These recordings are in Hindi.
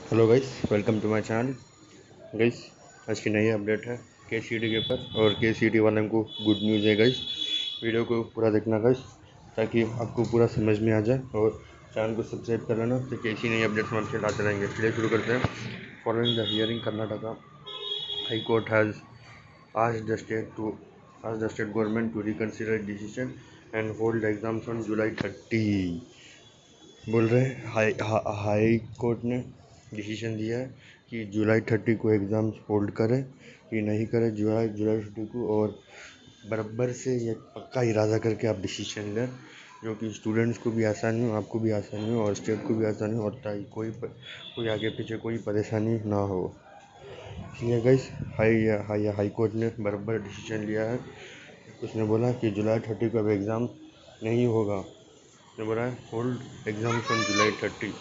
Hello guys, welcome to my channel. Guys, आज की नई अपडेट है के के ऊपर और के वालों को गुड न्यूज़ है गाइस। वीडियो को पूरा देखना गाइस, ताकि आपको पूरा समझ में आ जाए और चैनल को सब्सक्राइब कर लेना, तो कैसी नई अपडेट्स हम आपके लाते रहेंगे। चलिए शुरू करते हैं। Following the hearing, Karnataka high court has asked the state government to reconsider its decision and hold the exams on July 30। बोल रहे हैं हाई कोर्ट ने डिसीजन दिया है कि जुलाई 30 को एग्ज़ाम्स होल्ड करें कि नहीं करें जुलाई 30 को, और बराबर से ये पक्का इरादा करके आप डिसीजन लें, जो कि स्टूडेंट्स को भी आसानी हो, आपको भी आसानी हो और स्टेट को भी आसानी हो, और ताकि कोई आगे पीछे कोई परेशानी ना हो। इसलिए गाइस हाई कोर्ट ने बराबर डिसीजन लिया है। उसने बोला कि जुलाई 30 को अब एग्ज़ाम नहीं होगा। ने बोला है होल्ड एग्ज़ाम्स ऑन जुलाई 30।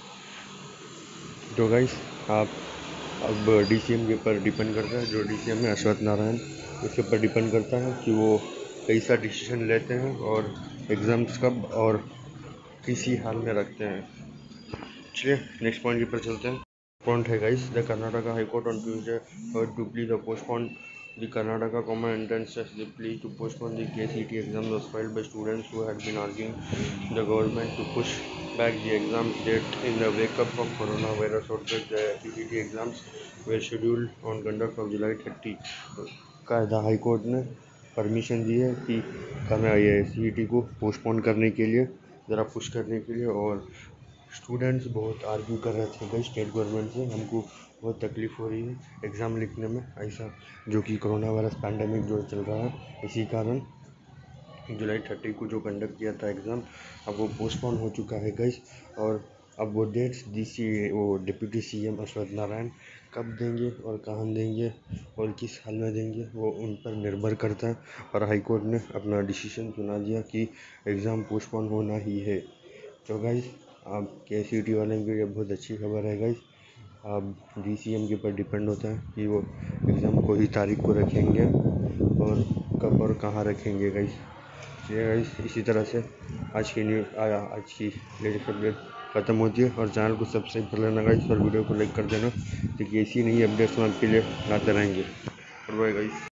तो गाइस, आप अब डीसीएम के ऊपर डिपेंड करता है, जो डीसीएम है अश्वत्थ नारायण, उसके ऊपर डिपेंड करता है कि वो कैसा डिसीजन लेते हैं और एग्ज़ाम्स कब और किसी हाल में रखते हैं। चलिए नेक्स्ट पॉइंट के ऊपर चलते हैं। पॉइंट है guys, the Karnataka high court on Tuesday heard to plea the postpone the Karnataka Common Entrance Test. The plea to postpone the KCET exam was filed by students who had been arguing the government to push back the exam date in the wake of coronavirus outbreak. The KCET exams were scheduled on conduct of July 30 का द हाई कोर्ट ने परमिशन दी है कि ये CET को पोस्टपोन करने के लिए, ज़रा पुश करने के लिए। और स्टूडेंट्स बहुत आर्ग्यू कर रहे थे भाई स्टेट गवर्नमेंट से, हमको बहुत तकलीफ़ हो रही है एग्ज़ाम लिखने में, ऐसा जो कि कोरोना वायरस पैंडमिक जो चल रहा है, इसी कारण जुलाई 30 को जो कंडक्ट किया था एग्ज़ाम, अब वो पोस्टपोन हो चुका है गाइस। और अब वो डेट्स वो डिप्टी सीएम अश्वत्थ नारायण कब देंगे और कहाँ देंगे और किस हाल में देंगे, वो उन पर निर्भर करता है। और हाई कोर्ट ने अपना डिसीजन सुना दिया कि एग्ज़ाम पोस्टपोन होना ही है। तो गाइस, आप के वाले के लिए बहुत अच्छी खबर है गाइस। अब डीसीएम के ऊपर डिपेंड होता है कि वो एग्ज़ाम को ही तारीख को रखेंगे और कब और कहाँ रखेंगे गाइस। ये गाइस, इसी तरह से आज की लेटेस्ट अपडेट ख़त्म होती है। और चैनल को सब्सक्राइब कर लेना गाइस, और वीडियो को लाइक कर देना, क्योंकि ऐसी नई अपडेट्स हम आपके लिए लाते रहेंगे। Bye guys.